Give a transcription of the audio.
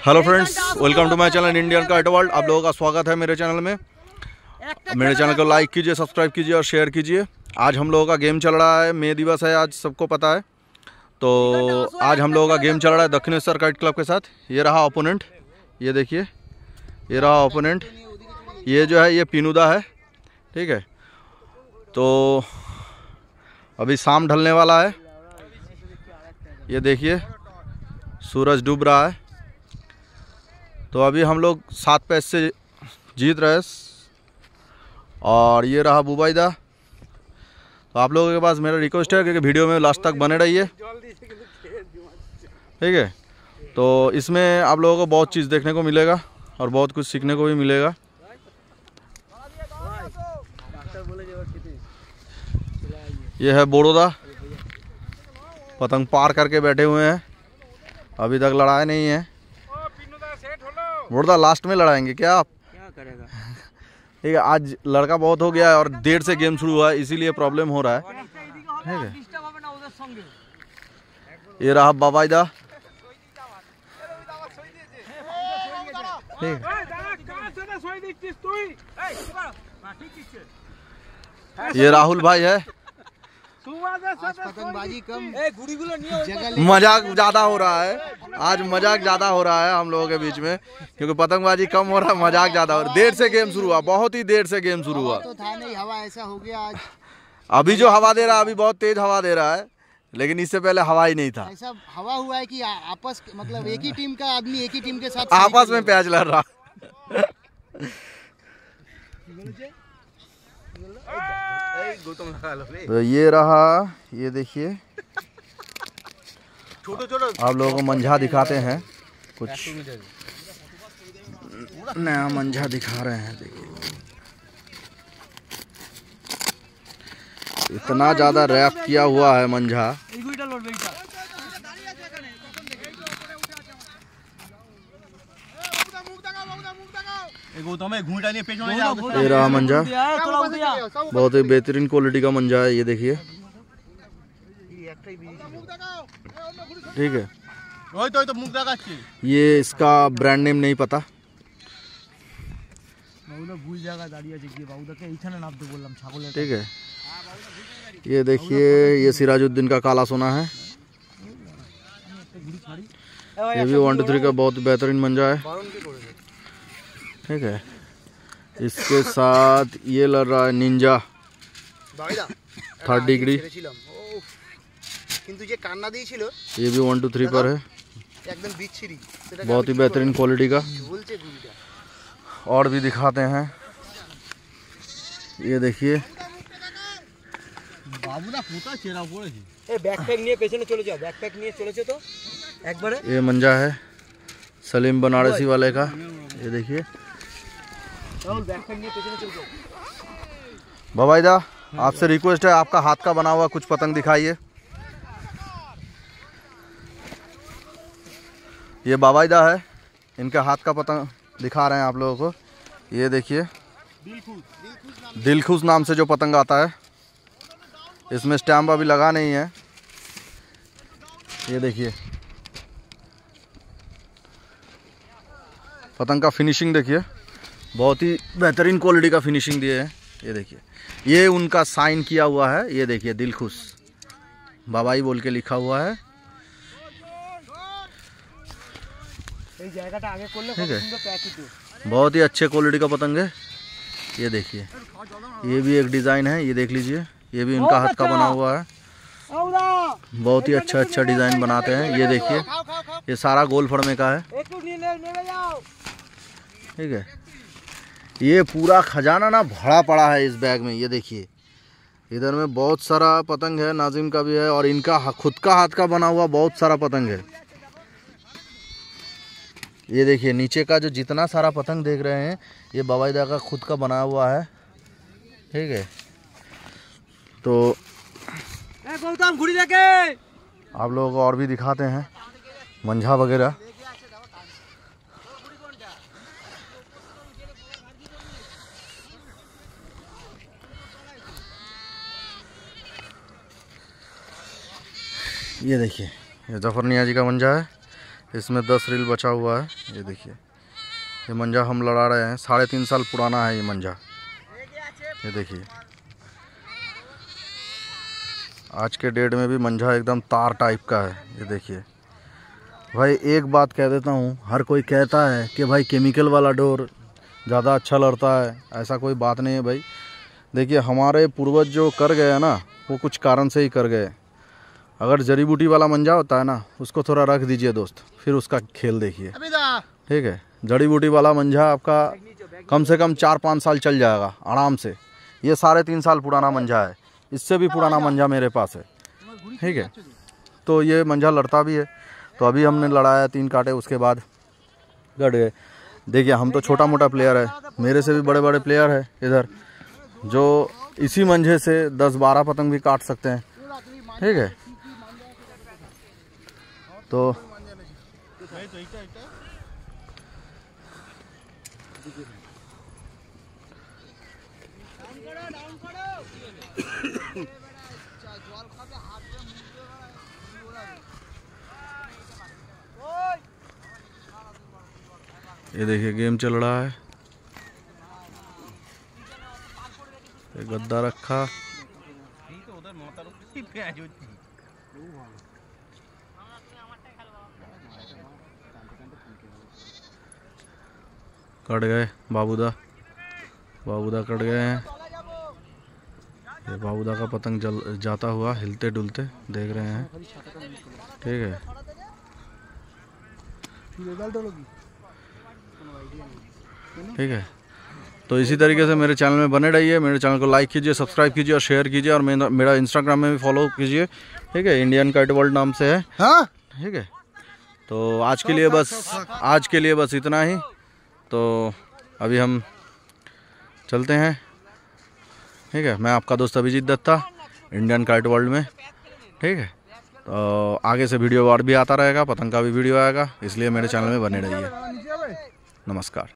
Hello friends, welcome to my channel Indian kite world. आप लोगों का स्वागत है मेरे चैनल में। मेरे चैनल को लाइक कीजिए, सब्सक्राइब कीजिए और शेयर कीजिए। आज हम लोगों का गेम चल रहा है, मे दिवस है आज, सबको पता है। तो आज हम लोगों का गेम चल रहा है दक्षिणेश्वर काइट क्लब के साथ। ये रहा ओपोनेंट, ये देखिए, ये रहा ओपोनेंट। ये जो है ये पिनुदा है, ठीक है। तो अभी शाम ढलने वाला है, ये देखिए सूरज डूब रहा है। तो अभी हम लोग 7 पैस से जीत रहे हैं। और ये रहा बुबाइदा। तो आप लोगों के पास मेरा रिक्वेस्ट है कि वीडियो में लास्ट तक बने रहिए, ठीक है। तो इसमें आप लोगों को बहुत चीज़ देखने को मिलेगा और बहुत कुछ सीखने को भी मिलेगा। ये है बोरोदा, पतंग पार करके बैठे हुए हैं, अभी तक लड़ाई नहीं है। बोरोदा लास्ट में लड़ाएंगे क्या आप? क्या करेगा? ठीक है, आज लड़का बहुत हो गया है और देर से गेम शुरू हुआ है, इसीलिए प्रॉब्लम हो रहा है, ठीक है। ये रहा बाबाइदा, ठीक है। ये राहुल भाई है। पतंगबाजी कम, मजाक ज्यादा हो रहा है आज, मजाक ज्यादा हो रहा है हम लोगों के बीच में, क्योंकि पतंगबाजी कम हो रहा है, मजाक ज्यादा हो रहा है। देर से गेम शुरू हुआ, बहुत ही देर से गेम शुरू हुआ। तो था नहीं, हवा ऐसा हो गया आज। अभी जो हवा दे रहा है, अभी बहुत तेज हवा दे रहा है, लेकिन इससे पहले हवा ही नहीं था। ऐसा हवा हुआ है कि आपस मतलब एक ही टीम का आदमी एक ही टीम के साथ आपस में प्याज लड़ रहा। तो ये रहा, ये देखिए, आप लोगों को मंझा दिखाते हैं, कुछ नया मंझा दिखा रहे हैं। देखिए इतना ज्यादा रैप किया हुआ है मंझा। ये रहा मंझा, बहुत ही बेहतरीन क्वालिटी का मंझा है, ये देखिए, ठीक है। ये इसका ब्रांड नेम नहीं पता। ठीक है, ये देखिए, ये सिराजुद्दीन का काला सोना है। ये भी 1 2 3 का बहुत बेहतरीन मंझा है, ठीक है। इसके साथ ये लड़ रहा है निंजा 3rd डिग्री, ये भी 1 2 3 पर है, बहुत ही बेहतरीन क्वालिटी का। और भी दिखाते हैं, ये देखिए, ये मंजा है सलीम बनारसी वाले का, ये देखिए। बाबाइदा, आपसे रिक्वेस्ट है, आपका हाथ का बना हुआ कुछ पतंग दिखाइए। ये बाबाइदा है, इनके हाथ का पतंग दिखा रहे हैं आप लोगों को। ये देखिए, दिलखुश नाम से जो पतंग आता है, इसमें स्टैम्प अभी लगा नहीं है। ये देखिए पतंग का फिनिशिंग देखिए, बहुत ही बेहतरीन क्वालिटी का फिनिशिंग दिए हैं। ये देखिए, ये उनका साइन किया हुआ है, ये देखिए दिलखुश बाबाई बोल के लिखा हुआ है, ठीक है। बहुत ही अच्छे क्वालिटी का पतंग है, ये देखिए। ये भी एक डिज़ाइन है, ये देख लीजिए, ये भी इनका हाथ का बना हुआ है। बहुत ही अच्छा डिज़ाइन बनाते हैं। ये देखिए, ये सारा गोल फड़मे का है, ठीक है। ये पूरा खजाना ना भरा पड़ा है इस बैग में, ये देखिए, इधर में बहुत सारा पतंग है, नाजिम का भी है, और इनका खुद का हाथ का बना हुआ बहुत सारा पतंग है। ये देखिए नीचे का जो जितना सारा पतंग देख रहे हैं, ये बाबाइदा का खुद का बना हुआ है, ठीक है। तो आप लोगों को और भी दिखाते हैं मंझा वगैरह। ये देखिए, ये जफर नियाजी का मंझा है, इसमें 10 रील बचा हुआ है। ये देखिए, ये मंजा हम लड़ा रहे हैं, 3.5 साल पुराना है ये मंजा। ये देखिए, आज के डेट में भी मंजा एकदम तार टाइप का है। ये देखिए भाई, एक बात कह देता हूँ, हर कोई कहता है कि भाई केमिकल वाला डोर ज़्यादा अच्छा लड़ता है, ऐसा कोई बात नहीं है भाई। देखिए, हमारे पूर्वज जो कर गए हैं ना, वो कुछ कारण से ही कर गए। अगर जड़ी बूटी वाला मंजा होता है ना, उसको थोड़ा रख दीजिए दोस्त, फिर उसका खेल देखिए, ठीक है। जड़ी बूटी वाला मंजा आपका कम से कम 4-5 साल चल जाएगा आराम से। ये 3.5 साल पुराना मंजा है, इससे भी पुराना मंजा मेरे पास है, ठीक है। तो ये मंजा लड़ता भी है। तो अभी हमने लड़ाया 3 काटे, उसके बाद गड़ गए। देखिए, हम तो छोटा मोटा प्लेयर है, मेरे से भी बड़े बड़े प्लेयर है इधर, जो इसी मंजे से 10-12 पतंग भी काट सकते हैं, ठीक है। तो ये देखिए, गेम चल रहा है। ये गद्दा रखा, कट गए बाबूदा कट गए हैं। ये बाबूदा का पतंग जाता हुआ हिलते डुलते देख रहे हैं, ठीक है। ठीक है, तो इसी तरीके से मेरे चैनल में बने रहिए। मेरे चैनल को लाइक कीजिए, सब्सक्राइब कीजिए और शेयर कीजिए, और मेरा इंस्टाग्राम में भी फॉलो कीजिए, ठीक है। इंडियन काइट वर्ल्ड नाम से है, हाँ, ठीक है। तो आज के लिए बस इतना ही। तो अभी हम चलते हैं, ठीक है। मैं आपका दोस्त Abhijeet Datta, Indian kite world में, ठीक है। तो आगे से वीडियो और भी आता रहेगा, पतंग का भी वीडियो आएगा, इसलिए मेरे चैनल में बने रहिए। नमस्कार।